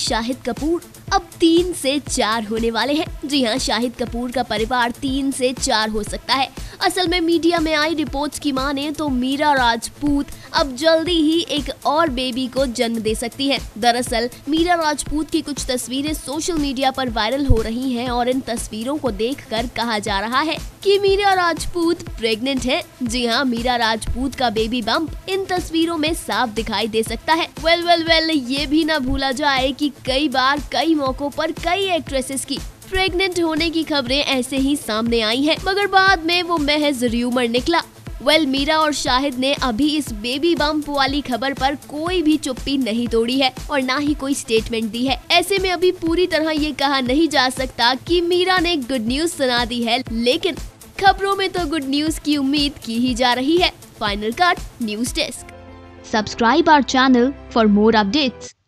शाहिद कपूर अब 3 से 4 होने वाले हैं। जी हाँ, शाहिद कपूर का परिवार 3 से 4 हो सकता है। असल में मीडिया में आई रिपोर्ट्स की माने तो मीरा राजपूत अब जल्दी ही एक और बेबी को जन्म दे सकती है। दरअसल मीरा राजपूत की कुछ तस्वीरें सोशल मीडिया पर वायरल हो रही हैं और इन तस्वीरों को देखकर कहा जा रहा है कि मीरा राजपूत प्रेग्नेंट है। जी हाँ, मीरा राजपूत का बेबी बम्प इन तस्वीरों में साफ दिखाई दे सकता है। वेल, ये भी ना भूला जाए कि कई बार कई मौकों पर कई एक्ट्रेसेस की प्रेग्नेंट होने की खबरें ऐसे ही सामने आई हैं, मगर बाद में वो महज र्यूमर निकला। मीरा और शाहिद ने अभी इस बेबी बम्प वाली खबर पर कोई भी चुप्पी नहीं तोड़ी है और ना ही कोई स्टेटमेंट दी है। ऐसे में अभी पूरी तरह ये कहा नहीं जा सकता कि मीरा ने गुड न्यूज सुना दी है, लेकिन खबरों में तो गुड न्यूज की उम्मीद की ही जा रही है। Final Cut News Desk. Subscribe our channel for more updates.